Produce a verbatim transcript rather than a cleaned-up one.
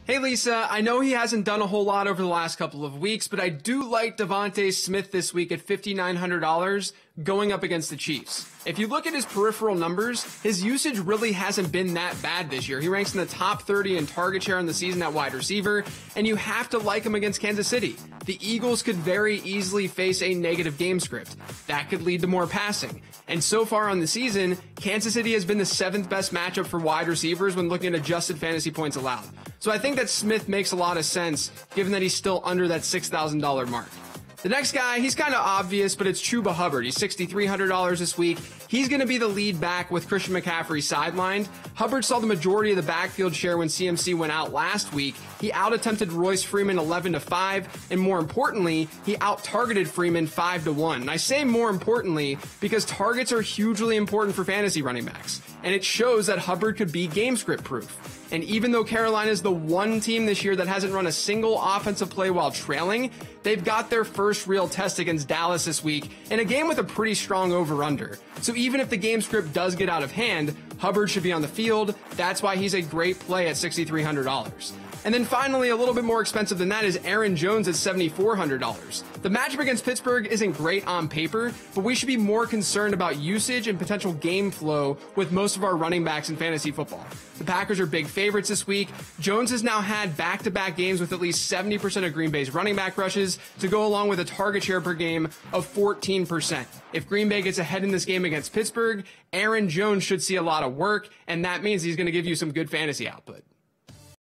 Hey Lisa, I know he hasn't done a whole lot over the last couple of weeks, but I do like Devontae Smith this week at five thousand nine hundred dollars going up against the Chiefs. If you look at his peripheral numbers, his usage really hasn't been that bad this year. He ranks in the top thirty in target share in the season at wide receiver, and you have to like him against Kansas City. The Eagles could very easily face a negative game script. That could lead to more passing. And so far on the season, Kansas City has been the seventh best matchup for wide receivers when looking at adjusted fantasy points allowed. So I think that Smith makes a lot of sense, given that he's still under that six thousand dollars mark. The next guy, he's kind of obvious, but it's Chuba Hubbard. He's six thousand three hundred dollars this week. He's going to be the lead back with Christian McCaffrey sidelined. Hubbard saw the majority of the backfield share when C M C went out last week. He out-attempted Royce Freeman eleven to five, and more importantly, he out-targeted Freeman five to one. And I say more importantly because targets are hugely important for fantasy running backs, and it shows that Hubbard could be game script proof. And even though Carolina is the one team this year that hasn't run a single offensive play while trailing, they've got their first real test against Dallas this week in a game with a pretty strong over-under. So even if the game script does get out of hand, Hubbard should be on the field. That's why he's a great play at six thousand three hundred dollars. And then finally, a little bit more expensive than that is Aaron Jones at seven thousand four hundred dollars. The matchup against Pittsburgh isn't great on paper, but we should be more concerned about usage and potential game flow with most of our running backs in fantasy football. The Packers are big favorites this week. Jones has now had back-to-back games with at least seventy percent of Green Bay's running back rushes to go along with a target share per game of fourteen percent. If Green Bay gets ahead in this game against Pittsburgh, Aaron Jones should see a lot of work, and that means he's going to give you some good fantasy output.